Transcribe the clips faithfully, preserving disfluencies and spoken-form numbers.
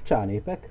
Csánépek.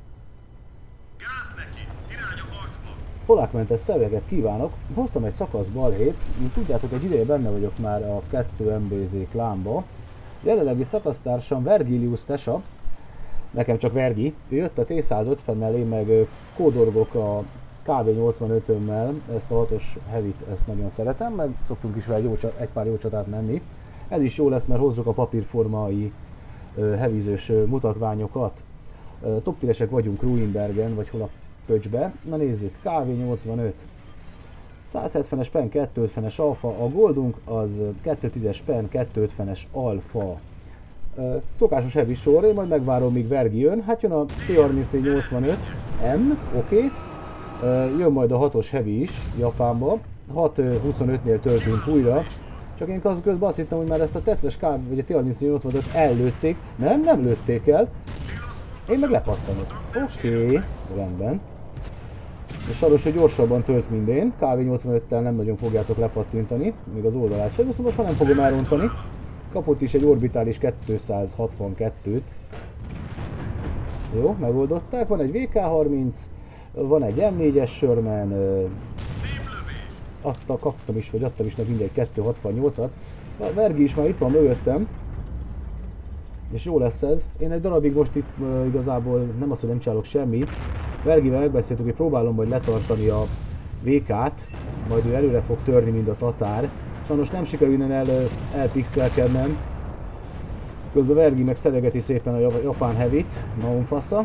Polákmentes szöveget kívánok, hoztam egy szakasz balhét, mint tudjátok, egy ideje benne vagyok már a kettő em bé zé klánba. Jelenlegi szakasztársam Vergilius Tesa, nekem csak Vergi, ő jött a té száz ötvennel, én meg kódorgok a ká vé nyolcvanötömmel, ezt a hatos heavy-t, ezt nagyon szeretem, meg szoktunk is vele egy, egy pár jó csatát menni. Ez is jó lesz, mert hozzuk a papírformai heavy-zős mutatványokat. Top tíresek vagyunk Ruinbergen, vagy hol a pöcsbe. Na nézzük, ká vé nyolcvanöt. száz hetvenes pen, kétszázötvenes alfa, a goldunk az kétszáztízes pen, kétszázötvenes alfa. Szokásos heavy sor, én majd megvárom, míg Vergi jön. Hát jön a té harmincnégy nyolcvanöt em, oké. Okay. Jön majd a hatos heavy is, Japánba. hat huszonötnél töltünk újra. Csak én közben azt hittem, hogy már ezt a tetves ká vé, vagy a té harmincnégy nyolcvanötöt ellőtték. Nem, nem lőtték el. Én meg lepattanok. Oké, okay. Rendben. És sajnos, hogy gyorsabban tölt mindén. ká vé nyolcvanöttel nem nagyon fogjátok lepattintani, még az oldalát sem, viszont most már nem fogom elrontani. Kapott is egy orbitális kétszázhatvankettőt. Jó, megoldották. Van egy vé ká harminc, van egy em négyes Sherman. Adta, kaptam is, vagy adtam is neki mindegy kétszázhatvannyolcat. A Vergi is már itt van mögöttem. És jó lesz ez. Én egy darabig most itt uh, igazából nem azt, hogy nem csinálok semmit. Vergivel megbeszéltük, hogy próbálom majd letartani a vé kát, majd ő előre fog törni, mint a tatár. Sajnos nem sikerül innen el, elpixelkednem. Közben Vergi meg szedegeti szépen a japán heavy-t, Naumfassa.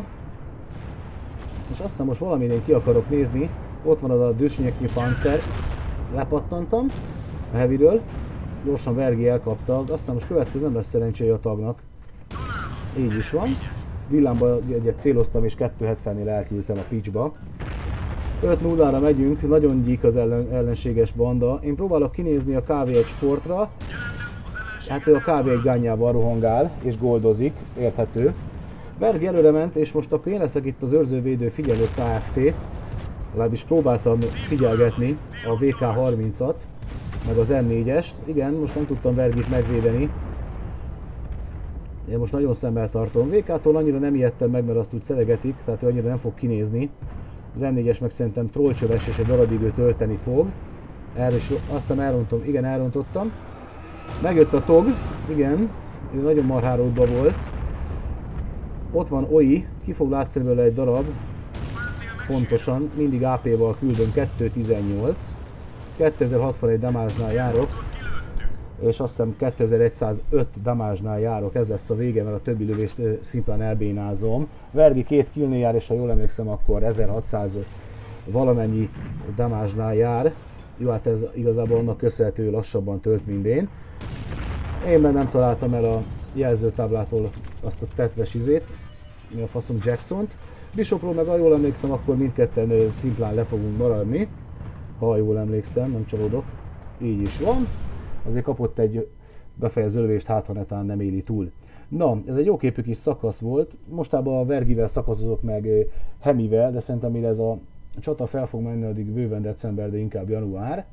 És azt hiszem most valamit én ki akarok nézni. Ott van az a Düsnyeki Panzer. Lepattantam a heavyről. Gyorsan Vergi elkapta. Azt hiszem most következő nem lesz szerencséje a tagnak. Így is van. Villámba egyet céloztam és kétszázhetvennél elküldtem a pitchba. öt nullára megyünk, nagyon gyík az ellen, ellenséges banda. Én próbálok kinézni a ká vé egy sportra. Hát ő a ká vé egy gányjával rohangál és goldozik, érthető. Vergi előre ment, és most akkor én leszek itt az őrzővédő figyelő ká ef té. Legalábbis próbáltam figyelgetni a vé ká harmincat, meg az em négyest. Igen, most nem tudtam Vergit megvédeni. Én most nagyon szemmel tartom. vé kától annyira nem ijedtem meg, mert azt úgy szeretik, tehát ő annyira nem fog kinézni. Az em négyes meg szerintem trollcsöves és egy darabig ő tölteni fog. Erre is azt hiszem elrontom, igen, elrontottam. Megjött a tog, igen, ő nagyon marháródba volt. Ott van Oi, ki fog látszani belőle egy darab. Pontosan, mindig á pé-val küldöm, kétszáztizennyolc. kétezer-hatvanegy damage-nál járok. És azt hiszem kétezer-százöt damage-nál járok, ez lesz a vége, mert a többi lövést szimplán elbénázom. Vergi két killnél jár, és ha jól emlékszem, akkor ezerhatszáz valamennyi damage-nál jár. Jó, hát ez igazából annak köszönhető, lassabban tölt mindén. Én meg nem találtam el a jelzőtáblától azt a tetves izét, mi a faszom Jacksont. Bishopról meg, ha jól emlékszem, akkor mindketten szimplán le fogunk maradni. Ha jól emlékszem, nem csalódok. Így is van. Azért kapott egy befejező lövést, hát ha netán nem éli túl. Na, ez egy jóképű kis szakasz volt. Mostában a Vergivel szakaszozok meg Hemivel, de szerintem mire ez a csata fel fog menni, addig bőven december, de inkább január.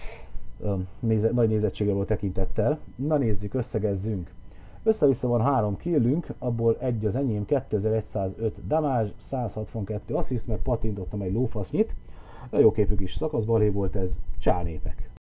Néze, nagy nézettségre volt tekintettel. Na nézzük, összegezzünk. Össze-vissza van három killünk, abból egy az enyém, kétezer-százöt damage, száz hatvankettő assziszt, meg patintottam egy lófasznyit. Jóképű kis szakasz, balhé volt ez, csánépek.